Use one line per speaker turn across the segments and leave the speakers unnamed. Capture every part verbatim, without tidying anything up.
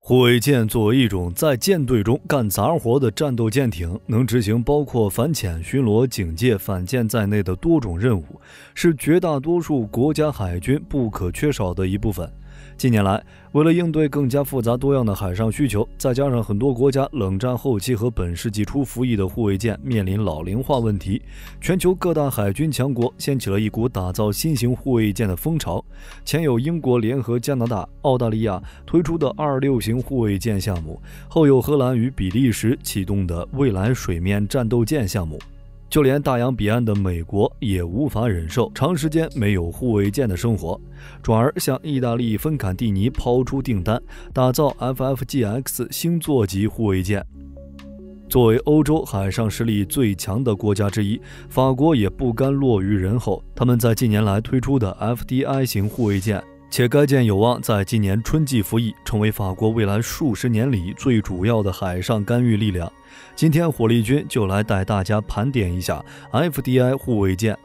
护卫舰作为一种在舰队中干杂活的战斗舰艇，能执行包括反潜、巡逻、警戒、反舰在内的多种任务，是绝大多数国家海军不可缺少的一部分。近年来，为了应对更加复杂多样的海上需求，再加上很多国家冷战后期和本世纪初服役的护卫舰面临老龄化问题，全球各大海军强国掀起了一股打造新型护卫舰的风潮。前有英国联合加拿大、澳大利亚推出的二六型护卫舰项目，后有荷兰与比利时启动的未来水面战斗舰项目。就连大洋彼岸的美国也无法忍受长时间没有护卫舰的生活，转而向意大利芬坎蒂尼抛出订单，打造 F F G X 星座级护卫舰。作为欧洲海上实力最强的国家之一，法国也不甘落于人后，他们在近年来推出的 F D I 型护卫舰，且该舰有望在今年春季服役，成为法国未来数十年里最主要的海上干预力量。今天火力军就来带大家盘点一下 F D I 护卫舰。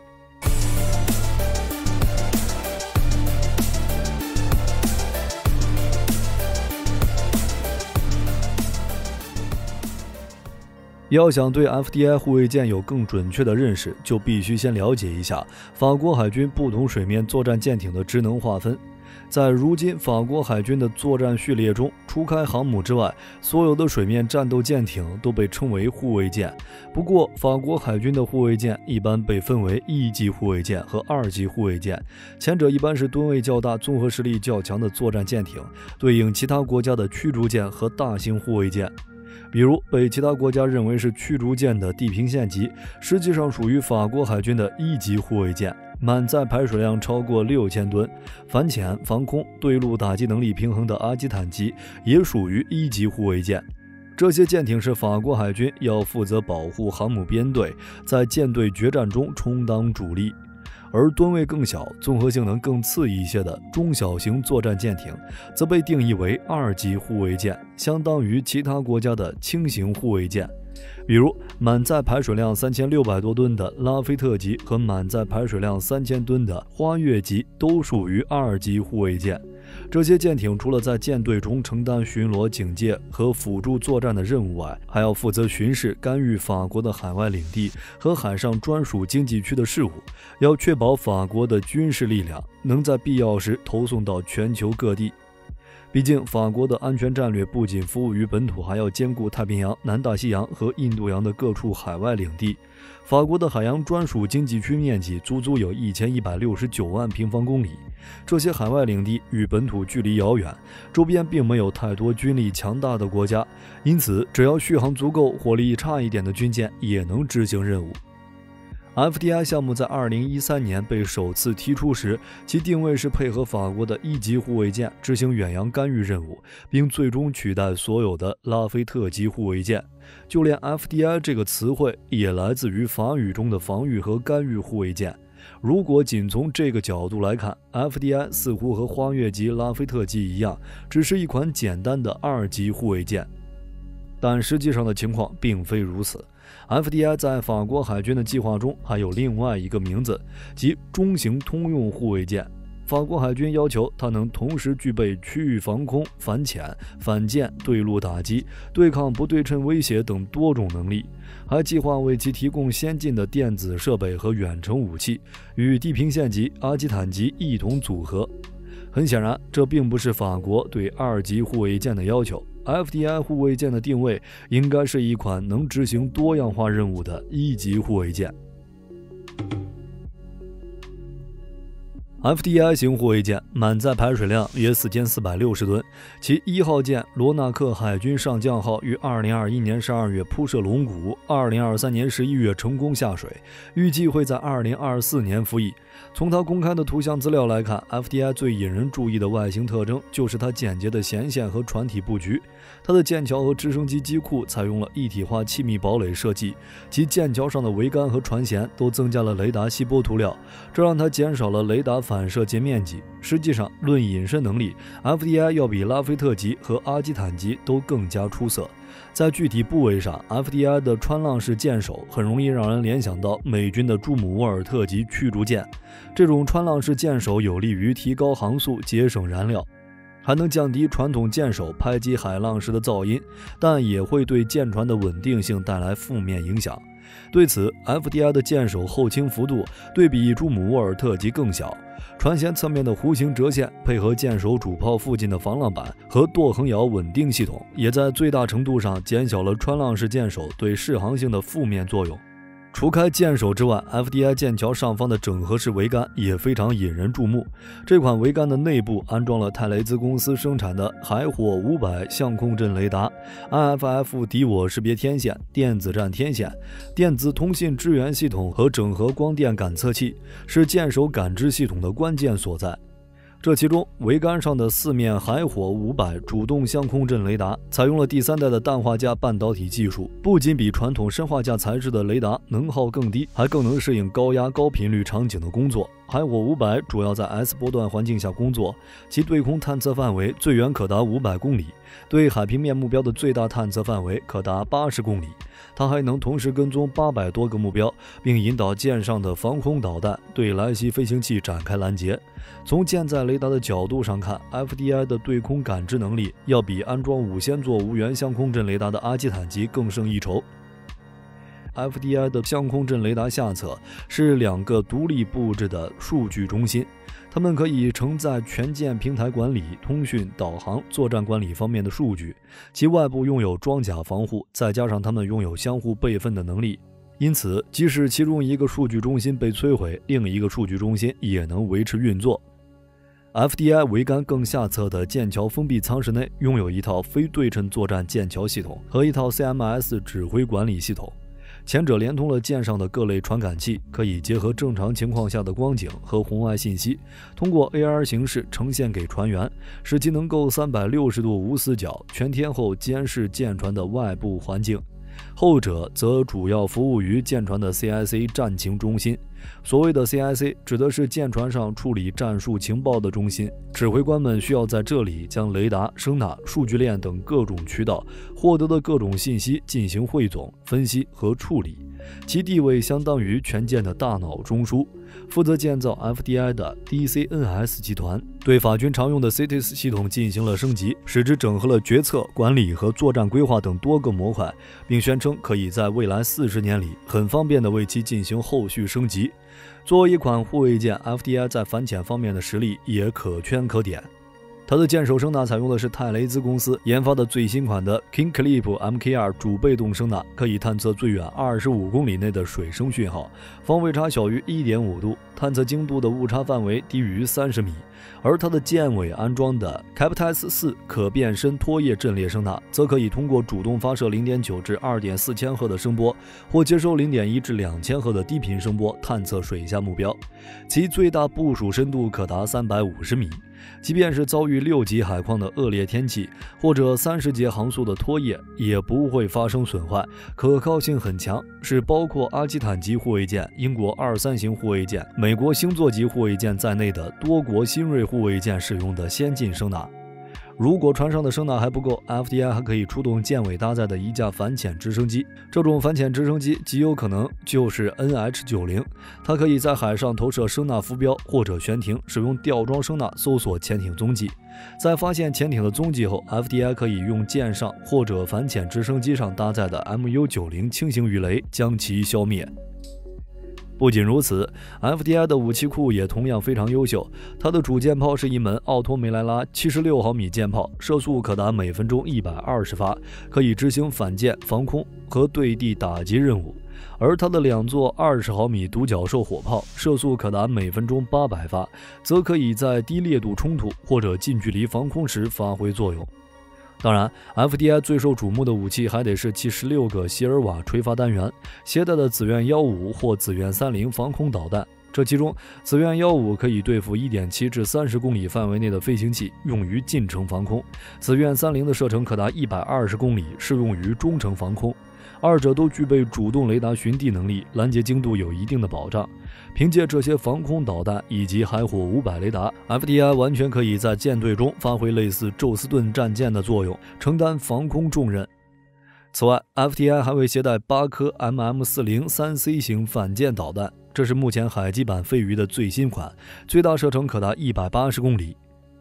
要想对 F D I 护卫舰有更准确的认识，就必须先了解一下法国海军不同水面作战舰艇的职能划分。在如今法国海军的作战序列中，除开航母之外，所有的水面战斗舰艇都被称为护卫舰。不过，法国海军的护卫舰一般被分为一级护卫舰和二级护卫舰，前者一般是吨位较大、综合实力较强的作战舰艇，对应其他国家的驱逐舰和大型护卫舰。比如被其他国家认为是驱逐舰的地平线级，实际上属于法国海军的一级护卫舰，满载排水量超过六千吨，反潜、防空、对陆打击能力平衡的阿基坦级也属于一级护卫舰。这些舰艇是法国海军要负责保护航母编队，在舰队决战中充当主力。而吨位更小、综合性能更次一些的中小型作战舰艇，则被定义为二级护卫舰，相当于其他国家的轻型护卫舰。比如满载排水量三千六百多吨的拉菲特级和满载排水量三千吨的花月级都属于二级护卫舰。这些舰艇除了在舰队中承担巡逻、警戒和辅助作战的任务外，还要负责巡视、干预法国的海外领地和海上专属经济区的事务，要确保法国的军事力量能在必要时投送到全球各地。毕竟，法国的安全战略不仅服务于本土，还要兼顾太平洋、南大西洋和印度洋的各处海外领地。法国的海洋专属经济区面积足足有一千一百六十九万平方公里，这些海外领地与本土距离遥远，周边并没有太多军力强大的国家，因此只要续航足够，火力差一点的军舰也能执行任务。F D I 项目在二零一三年被首次提出时，其定位是配合法国的一级护卫舰执行远洋干预任务，并最终取代所有的拉菲特级护卫舰。就连 F D I 这个词汇也来自于法语中的防御和干预护卫舰。如果仅从这个角度来看， F D I 似乎和花月级、拉菲特级一样，只是一款简单的二级护卫舰。但实际上的情况并非如此。F D I 在法国海军的计划中还有另外一个名字，即中型通用护卫舰。法国海军要求它能同时具备区域防空、反潜、反舰、对陆打击、对抗不对称威胁等多种能力，还计划为其提供先进的电子设备和远程武器，与地平线级、阿基坦级一同组合。很显然，这并不是法国对二级护卫舰的要求。F D I 护卫舰的定位应该是一款能执行多样化任务的一级护卫舰。F D I 型护卫舰满载排水量约四千四百六十吨，其一号舰罗纳克海军上将号于二零二一年十二月铺设龙骨，二零二三年十一月成功下水，预计会在二零二四年服役。从它公开的图像资料来看， F D I 最引人注意的外形特征就是它简洁的舷线和船体布局。它的舰桥和直升机机库采用了一体化气密堡垒设计，其舰桥上的桅杆和船舷都增加了雷达吸波涂料，这让它减少了雷达反射截面积。实际上，论隐身能力 ，F D I 要比拉菲特级和阿基坦级都更加出色。在具体部位上 ，F D I 的穿浪式舰首很容易让人联想到美军的朱姆沃尔特级驱逐舰。这种穿浪式舰首有利于提高航速、节省燃料。 还能降低传统舰手拍击海浪时的噪音，但也会对舰船的稳定性带来负面影响。对此 ，F D I 的舰首后倾幅度对比朱姆沃尔特级更小，船舷侧面的弧形折线配合舰首主炮附近的防浪板和舵横摇稳定系统，也在最大程度上减小了穿浪式舰首对适航性的负面作用。除开舰首之外 ，F D I 舰桥上方的整合式桅杆也非常引人注目。这款桅杆的内部安装了泰雷兹公司生产的海火五百相控阵雷达、I F F 敌我识别天线、电子战天线、电子通信支援系统和整合光电感测器，是舰首感知系统的关键所在。这其中，桅杆上的四面海火五百主动相控阵雷达采用了第三代的氮化镓半导体技术，不仅比传统砷化镓材质的雷达能耗更低，还更能适应高压高频率场景的工作。海火五百主要在 S 波段环境下工作，其对空探测范围最远可达五百公里，对海平面目标的最大探测范围可达八十公里。它还能同时跟踪八百多个目标，并引导舰上的防空导弹对来袭飞行器展开拦截。从舰载雷达的角度上看 ，F D I 的对空感知能力要比安装五千座无源相控阵雷达的阿基坦级更胜一筹。F D I 的相控阵雷达下侧是两个独立布置的数据中心，它们可以承载全舰平台管理、通讯、导航、作战管理方面的数据，其外部拥有装甲防护，再加上它们拥有相互备份的能力，因此即使其中一个数据中心被摧毁，另一个数据中心也能维持运作。F D I 桅杆更下侧的舰桥封闭舱室内拥有一套非对称作战舰桥系统和一套 C M S 指挥管理系统，前者连通了舰上的各类传感器，可以结合正常情况下的光景和红外信息，通过 A R 形式呈现给船员，使其能够三百六十度无死角全天候监视舰船的外部环境。后者则主要服务于舰船的 C I C 战情中心。所谓的 C I C 指的是舰船上处理战术情报的中心，指挥官们需要在这里将雷达、声呐、数据链等各种渠道获得的各种信息进行汇总、分析和处理，其地位相当于全舰的大脑中枢。负责建造 F D I 的 D C N S 集团对法军常用的 C I T E S 系统进行了升级，使之整合了决策、管理和作战规划等多个模块，并宣称可以在未来四十年里很方便地为其进行后续升级。作为一款护卫舰 ，F D I 在反潜方面的实力也可圈可点。它的舰首声呐采用的是泰雷兹公司研发的最新款的 King Clip M K 二 主被动声呐，可以探测最远二十五公里内的水声讯号，方位差小于 一点五度，探测精度的误差范围低于三十米。而它的舰尾安装的 Captis 四可变身拖曳阵列声呐，则可以通过主动发射 零点九 至 二点四千赫的声波，或接收 零点一 至两千赫的低频声波，探测水下目标。其最大部署深度可达三百五十米。即便是遭遇六级海况的恶劣天气，或者三十节航速的拖曳，也不会发生损坏，可靠性很强，是包括阿基坦级护卫舰、英国二三型护卫舰、美国星座级护卫舰在内的多国新锐护卫舰使用的先进声呐。如果船上的声呐还不够 ，F D I 还可以出动舰尾搭载的一架反潜直升机。这种反潜直升机极有可能就是 N H 九十， 它可以在海上投射声呐浮标或者悬停，使用吊装声呐搜索潜艇踪迹。在发现潜艇的踪迹后 ，F D I 可以用舰上或者反潜直升机上搭载的 M U 九十 轻型鱼雷将其消灭。不仅如此 ，F D I 的武器库也同样非常优秀。它的主舰炮是一门奥托梅莱拉七十六毫米舰炮，射速可达每分钟一百二十发，可以执行反舰、防空和对地打击任务。而它的两座二十毫米独角兽火炮，射速可达每分钟八百发，则可以在低烈度冲突或者近距离防空时发挥作用。当然 ，F D I 最受瞩目的武器还得是其十六个席尔瓦垂发单元携带的紫苑幺五或紫苑三十防空导弹。这其中，紫苑幺五可以对付 一点七 至三十公里范围内的飞行器，用于近程防空；紫苑三十的射程可达一百二十公里，适用于中程防空。二者都具备主动雷达寻地能力，拦截精度有一定的保障。凭借这些防空导弹以及海火五百雷达 ，F D I 完全可以在舰队中发挥类似宙斯盾战舰的作用，承担防空重任。此外 ，F D I 还会携带八颗 M M 四十 三 C 型反舰导弹，这是目前海基版飞鱼的最新款，最大射程可达一百八十公里。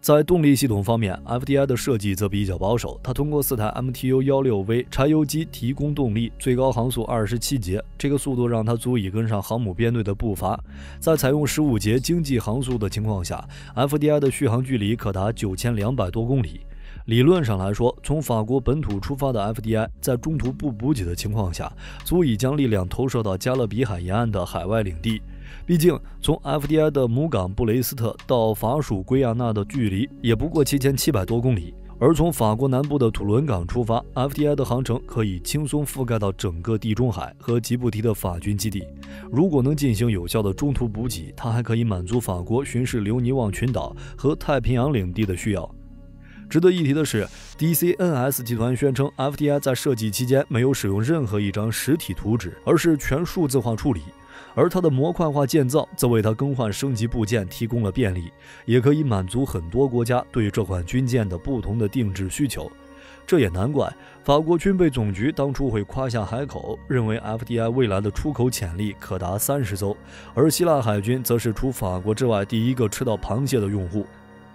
在动力系统方面 ，F D I 的设计则比较保守，它通过四台 M T U 十六 V 柴油机提供动力，最高航速二十七节，这个速度让它足以跟上航母编队的步伐。在采用十五节经济航速的情况下 ，F D I 的续航距离可达九千两百多公里。理论上来说，从法国本土出发的 F D I 在中途不补给的情况下，足以将力量投射到加勒比海沿岸的海外领地。毕竟，从 F D I 的母港布雷斯特到法属圭亚那的距离也不过七千七百多公里，而从法国南部的土伦港出发 ，F D I 的航程可以轻松覆盖到整个地中海和吉布提的法军基地。如果能进行有效的中途补给，它还可以满足法国巡视留尼旺群岛和太平洋领地的需要。值得一提的是 ，D C N S 集团宣称 F D I 在设计期间没有使用任何一张实体图纸，而是全数字化处理。而它的模块化建造则为它更换升级部件提供了便利，也可以满足很多国家对这款军舰的不同的定制需求。这也难怪法国军备总局当初会夸下海口，认为 F D I 未来的出口潜力可达三十艘，而希腊海军则是除法国之外第一个吃到螃蟹的用户。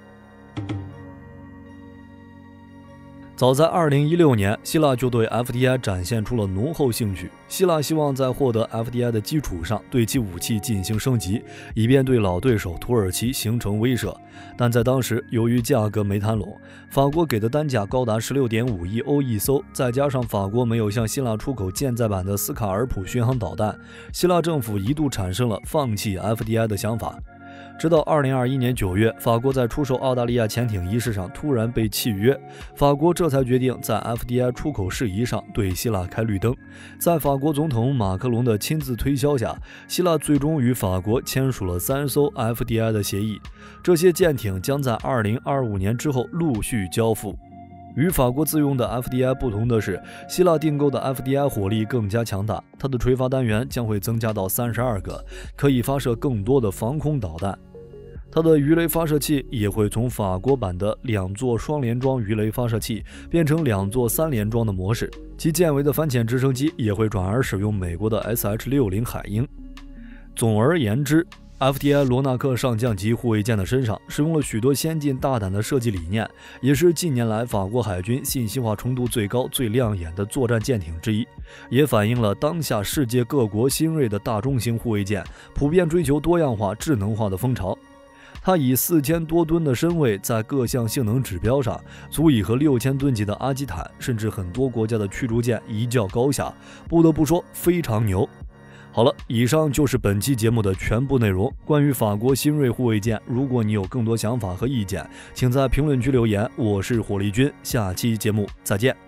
早在二零一六年，希腊就对 F D I 展现出了浓厚兴趣。希腊希望在获得 F D I 的基础上，对其武器进行升级，以便对老对手土耳其形成威慑。但在当时，由于价格没谈拢，法国给的单价高达 十六点五亿欧一艘，再加上法国没有向希腊出口舰载版的斯卡尔普巡航导弹，希腊政府一度产生了放弃 F D I 的想法。直到二零二一年九月，法国在出售澳大利亚潜艇一事上突然被弃约，法国这才决定在 F D I 出口事宜上对希腊开绿灯。在法国总统马克龙的亲自推销下，希腊最终与法国签署了三艘 F D I 的协议，这些舰艇将在二零二五年之后陆续交付。与法国自用的 F D I 不同的是，希腊订购的 F D I 火力更加强大，它的垂发单元将会增加到三十二个，可以发射更多的防空导弹。它的鱼雷发射器也会从法国版的两座双联装鱼雷发射器变成两座三联装的模式，其舰尾的反潜直升机也会转而使用美国的 S H 六十 海鹰。总而言之， F D I 罗纳克上将级护卫舰的身上使用了许多先进大胆的设计理念，也是近年来法国海军信息化程度最高最亮眼的作战舰艇之一，也反映了当下世界各国新锐的大中型护卫舰普遍追求多样化智能化的风潮。它以四千多吨的身位，在各项性能指标上足以和六千吨级的阿基坦甚至很多国家的驱逐舰一较高下，不得不说非常牛。好了，以上就是本期节目的全部内容。关于法国新锐护卫舰，如果你有更多想法和意见，请在评论区留言。我是火力军，下期节目再见。